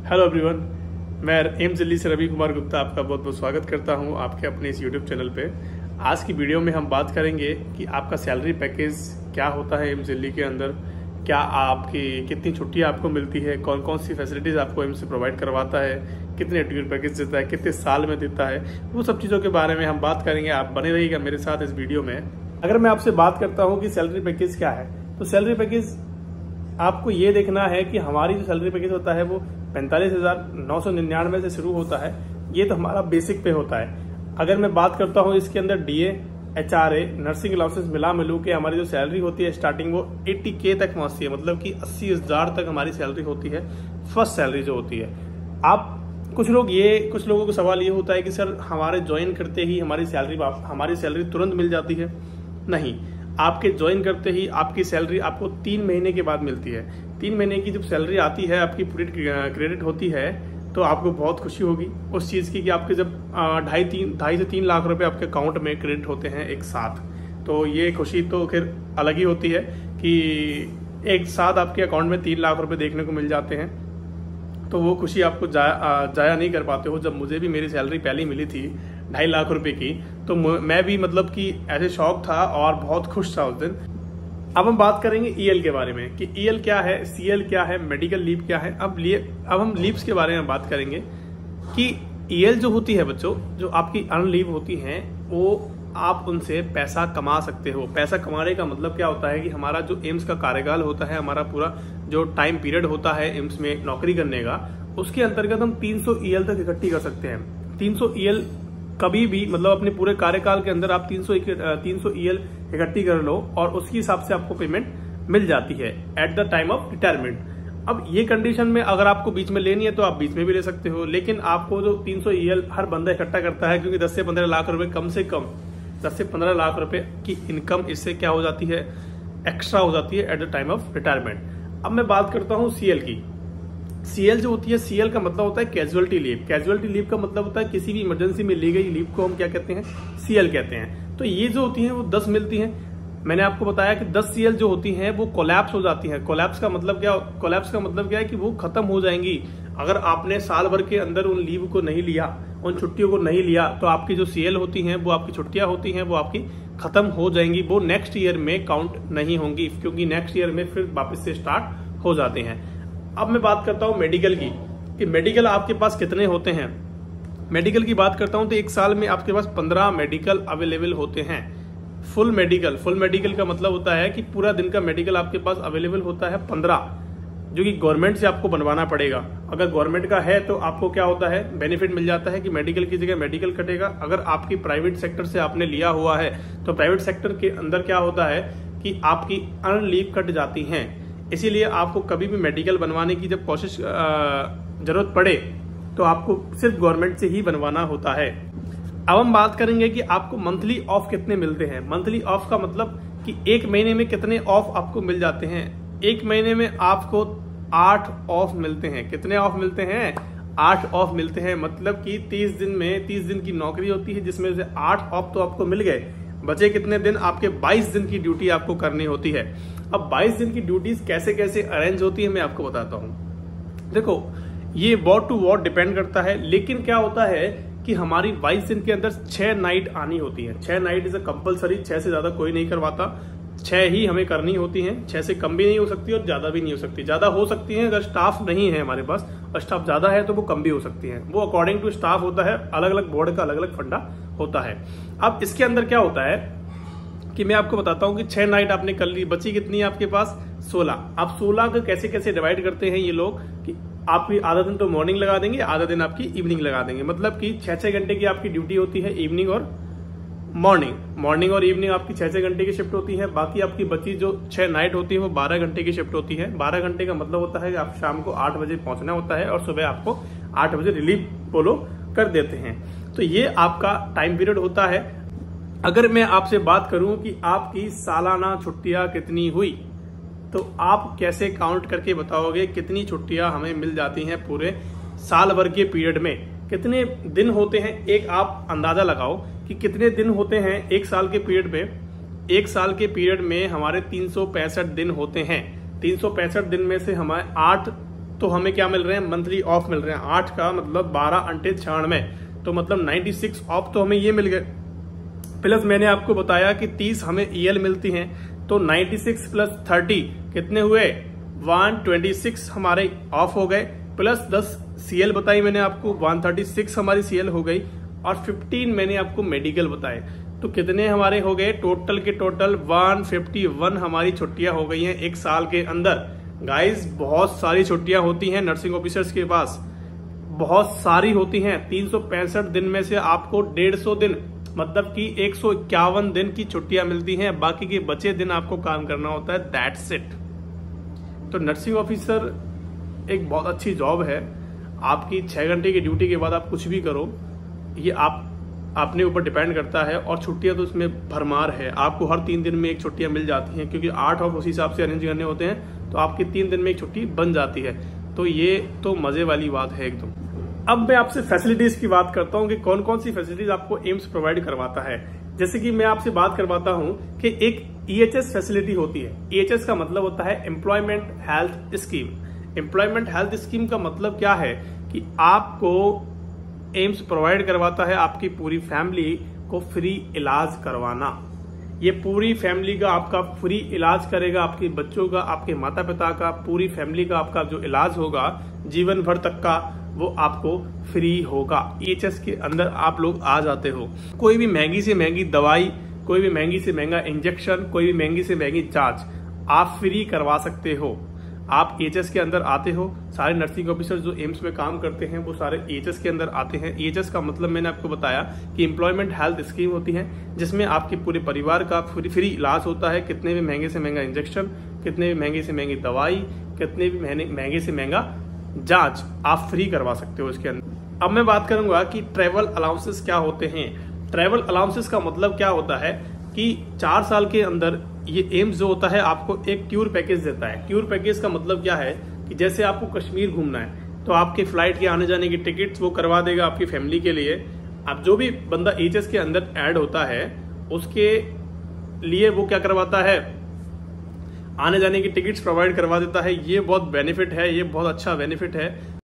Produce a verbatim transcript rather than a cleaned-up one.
Hello everyone, मैं AIIMS Delhi से रवि कुमार गुप्ता आपका बहुत बहुत स्वागत करता हूं आपके अपने इस यूट्यूब चैनल पे। आज की वीडियो में हम बात करेंगे कि आपका सैलरी पैकेज क्या होता है एम्स दिल्ली के अंदर, क्या आपकी कितनी छुट्टियां आपको मिलती है, कौन कौन सी फैसिलिटीज़ आपको एम्स से प्रोवाइड करवाता है, कितने टूर पैकेज देता है, कितने साल में देता है, वो सब चीज़ों के बारे में हम बात करेंगे। आप बने रहिएगा मेरे साथ इस वीडियो में। अगर मैं आपसे बात करता हूँ कि सैलरी पैकेज क्या है, तो सैलरी पैकेज आपको ये देखना है कि हमारी जो सैलरी पैकेज होता है वो पैंतालीस हजार नौ सौ निन्यानवे से शुरू होता है। ये तो हमारा बेसिक पे होता है। अगर मैं बात करता हूँ इसके अंदर डीए, एचआरए, नर्सिंग अलाउंसेस मिला मिलू के हमारी जो सैलरी होती है स्टार्टिंग वो अस्सी के तक पहुंचती है, मतलब कि अस्सी हजार तक हमारी सैलरी होती है, फर्स्ट सैलरी जो होती है। आप कुछ लोग ये कुछ लोगों को सवाल ये होता है कि सर हमारे ज्वाइन करते ही हमारी सैलरी हमारी सैलरी तुरंत मिल जाती है। नहीं, आपके ज्वाइन करते ही आपकी सैलरी आपको तीन महीने के बाद मिलती है। तीन महीने की जब सैलरी आती है, आपकी पूरी क्रेडिट होती है, तो आपको बहुत खुशी होगी उस चीज़ की कि आपके जब ढाई तीन ढाई से तीन लाख रुपए आपके अकाउंट में क्रेडिट होते हैं एक साथ, तो ये खुशी तो फिर अलग ही होती है कि एक साथ आपके अकाउंट में तीन लाख रुपए देखने को मिल जाते हैं। तो वो खुशी आपको जाया जाया नहीं कर पाते हो। जब मुझे भी मेरी सैलरी पहले मिली थी ढाई लाख रुपए की, तो मैं भी मतलब कि ऐसे शौक था और बहुत खुश था उस दिन। अब हम बात करेंगे ईएल के बारे में कि ईएल क्या है, सीएल क्या है, मेडिकल लीव क्या है। अब लिए अब हम लीव्स के बारे में बात करेंगे कि ईएल जो होती है बच्चों, जो आपकी अर्न लीव होती हैं, वो आप उनसे पैसा कमा सकते हो। पैसा कमाने का मतलब क्या होता है कि हमारा जो एम्स का कार्यकाल होता है, हमारा पूरा जो टाइम पीरियड होता है एम्स में नौकरी करने का, उसके अंतर्गत हम तीन सौ ईएल तक इकट्ठी कर सकते हैं। तीन सौ ईएल कभी भी, मतलब अपने पूरे कार्यकाल के अंदर आप तीन सौ तीन सौ ईएल इकट्ठी कर लो और उसके हिसाब से आपको पेमेंट मिल जाती है at the time of retirement. अब ये कंडीशन में अगर आपको बीच में लेनी है तो आप बीच में भी ले सकते हो, लेकिन आपको जो तीन सौ ईएल हर बंदा इकट्ठा करता है, क्योंकि दस से पंद्रह लाख रुपए कम से कम दस से पंद्रह लाख रुपए की इनकम इससे क्या हो जाती है, एक्स्ट्रा हो जाती है at the time of retirement. अब मैं बात करता हूँ सीएल की। सीएल जो होती है, सीएल का मतलब होता है कैजुअलिटी लीव। कैजुअलिटी लीव का मतलब होता है किसी भी इमरजेंसी में ली गई लीव को हम क्या कहते हैं, सीएल कहते हैं। तो ये जो होती है वो दस मिलती हैं। मैंने आपको बताया कि दस सीएल जो होती हैं वो कोलैप्स हो जाती हैं। कोलैप्स का मतलब क्या कोलैप्स का मतलब क्या है कि वो खत्म हो जाएंगी। अगर आपने साल भर के अंदर उन लीव को नहीं लिया, उन छुट्टियों को नहीं लिया, तो आपकी जो सीएल होती हैं, वो आपकी छुट्टियां होती हैं, वो आपकी खत्म हो जाएंगी। वो नेक्स्ट ईयर में काउंट नहीं होंगी, क्योंकि नेक्स्ट ईयर में फिर वापस से स्टार्ट हो जाते हैं। अब मैं बात करता हूं मेडिकल की कि मेडिकल आपके पास कितने होते हैं। मेडिकल की बात करता हूं तो एक साल में आपके पास पंद्रह मेडिकल अवेलेबल होते हैं। फुल मेडिकल फुल मेडिकल का मतलब होता है कि पूरा दिन का मेडिकल आपके पास अवेलेबल होता है पंद्रह, जो कि गवर्नमेंट से आपको बनवाना पड़ेगा। अगर गवर्नमेंट का है तो आपको क्या होता है, बेनिफिट मिल जाता है कि मेडिकल की जगह मेडिकल कटेगा। अगर आपकी प्राइवेट सेक्टर से आपने लिया हुआ है तो प्राइवेट सेक्टर के अंदर क्या होता है कि आपकी अर्न लीव कट जाती हैं। इसीलिए आपको कभी भी मेडिकल बनवाने की जब कोशिश जरूरत पड़े तो आपको सिर्फ गवर्नमेंट से ही बनवाना होता है। अब हम बात करेंगे कि आपको मंथली ऑफ कितने मिलते हैं। मंथली ऑफ का मतलब कि एक महीने में कितने ऑफ आपको मिल जाते हैं। एक महीने में आपको आठ ऑफ मिलते हैं। कितने ऑफ मिलते हैं? आठ ऑफ मिलते हैं। मतलब कि तीस दिन में तीस दिन की नौकरी होती है, जिसमें से आठ ऑफ तो आपको मिल गए। बचे कितने दिन? आपके बाईस दिन की ड्यूटी आपको करनी होती है। अब बाईस दिन की ड्यूटीज कैसे कैसे अरेंज होती है मैं आपको बताता हूँ। देखो, ये वॉर्ड टू वॉर्ड डिपेंड करता है, लेकिन क्या होता है कि हमारी बाईस दिन के अंदर छह नाइट आनी होती है। छह नाइट इज अ कंपलसरी। छह से ज्यादा कोई नहीं करवाता, छह ही हमें करनी होती हैं। छह से कम भी नहीं हो सकती और ज्यादा भी नहीं हो सकती। ज्यादा हो सकती है अगर स्टाफ नहीं है हमारे पास, और स्टाफ ज्यादा है तो वो कम भी हो सकती है। वो अकॉर्डिंग टू स्टाफ होता है, अलग अलग बोर्ड का अलग अलग फंडा होता है। अब इसके अंदर क्या होता है कि मैं आपको बताता हूं कि छह नाइट आपने कर ली, बची कितनी है आपके पास? सोलह। अब सोलह को कैसे कैसे डिवाइड करते हैं ये लोग कि आपकी आधा दिन तो मॉर्निंग लगा देंगे, आधा दिन आपकी इवनिंग लगा देंगे। मतलब कि छह छह घंटे की आपकी ड्यूटी होती है, इवनिंग और मॉर्निंग। मॉर्निंग और इवनिंग आपकी छह छह घंटे की शिफ्ट होती है। बाकी आपकी बची जो छह नाइट होती है वो बारह घंटे की शिफ्ट होती है। बारह घंटे का मतलब होता है कि आप शाम को आठ बजे पहुंचना होता है और सुबह आपको आठ बजे रिलीव फॉलो कर देते हैं। तो ये आपका टाइम पीरियड होता है। अगर मैं आपसे बात करूं कि आपकी सालाना छुट्टियां कितनी हुई, तो आप कैसे काउंट करके बताओगे कितनी छुट्टियां हमें मिल जाती हैं पूरे साल भर के पीरियड में? कितने दिन होते हैं, एक आप अंदाजा लगाओ कि कितने दिन होते हैं एक साल के पीरियड में। एक साल के पीरियड में हमारे तीन सौ पैंसठ दिन होते हैं। तीन सौ पैंसठ दिन में से हमारे आठ तो हमें क्या मिल रहे हैं, मंथली ऑफ मिल रहे हैं। आठ का मतलब बारह अंटे छियानवे, तो मतलब छियानवे ऑफ तो हमें ये मिल गए। प्लस मैंने आपको बताया कि तीस हमें ईएल मिलती हैं, तो छियानवे प्लस तीस कितने हुए, एक सौ छब्बीस हमारे ऑफ हो गए। प्लस दस सीएल बताई मैंने आपको, एक सौ छत्तीस हमारी सीएल हो गई, और पंद्रह मैंने आपको मेडिकल बताए। तो कितने हमारे हो गए टोटल के टोटल एक सौ इक्यावन हमारी छुट्टियां हो गई हैं एक साल के अंदर। गाइस बहुत सारी छुट्टियां होती हैं नर्सिंग ऑफिसर्स के पास, बहुत सारी होती हैं। तीन सौ पैंसठ दिन में से आपको डेढ़ सौ दिन मतलब कि एक सौ इक्यावन दिन की छुट्टियां मिलती हैं, बाकी के बचे दिन आपको काम करना होता है, दैट्स इट। तो नर्सिंग ऑफिसर एक बहुत अच्छी जॉब है। आपकी छह घंटे की ड्यूटी के बाद आप कुछ भी करो, ये आप अपने ऊपर डिपेंड करता है। और छुट्टियां तो इसमें भरमार है, आपको हर तीन दिन में एक छुट्टियां मिल जाती हैं, क्योंकि आठ ऑफ उसी हिसाब से अरेंज करने होते हैं, तो आपकी तीन दिन में एक छुट्टी बन जाती है। तो ये तो मजे वाली बात है एकदम। अब मैं आपसे फैसिलिटीज की बात करता हूं कि कौन कौन सी फैसिलिटीज आपको एम्स प्रोवाइड करवाता है। जैसे कि मैं आपसे बात करवाता हूं कि एक ईएचएस फैसिलिटी होती है। ईएचएस का मतलब होता है employment health scheme. Employment health scheme का मतलब क्या है कि आपको एम्स प्रोवाइड करवाता है आपकी पूरी फैमिली को फ्री इलाज करवाना। ये पूरी फैमिली का आपका फ्री इलाज करेगा, आपके बच्चों का, आपके माता पिता का, पूरी फैमिली का आपका जो इलाज होगा जीवन भर तक का, वो आपको फ्री होगा। ईएचएस के अंदर आप लोग आ जाते हो। कोई भी महंगी से महंगी दवाई, कोई भी महंगी से महंगा इंजेक्शन, कोई भी महंगी से महंगी जांच आप फ्री करवा सकते हो। आप ईएचएस के अंदर आते हो, सारे नर्सिंग ऑफिसर जो एम्स में काम करते हैं वो सारे ईएचएस के अंदर आते हैं। ईएचएस का मतलब मैंने आपको बताया कि एम्प्लॉयमेंट हेल्थ स्कीम होती है, जिसमें आपके पूरे परिवार का फ्री फ्री इलाज होता है। कितने भी महंगे से महंगा इंजेक्शन, कितने भी महंगे से महंगी दवाई, कितने भी महंगे से महंगा जांच आप फ्री करवा सकते हो इसके अंदर। अब मैं बात करूंगा कि ट्रेवल अलाउंसेस क्या होते हैं। ट्रेवल अलाउंसेस का मतलब क्या होता है कि चार साल के अंदर ये एम्स जो होता है आपको एक टूर पैकेज देता है। टूर पैकेज का मतलब क्या है कि जैसे आपको कश्मीर घूमना है तो आपके फ्लाइट के आने जाने की टिकट्स वो करवा देगा आपकी फैमिली के लिए। अब जो भी बंदा ईएचएस के अंदर ऐड होता है उसके लिए वो क्या करवाता है, आने जाने की टिकट्स प्रोवाइड करवा देता है। ये बहुत बेनिफिट है, ये बहुत अच्छा बेनिफिट है।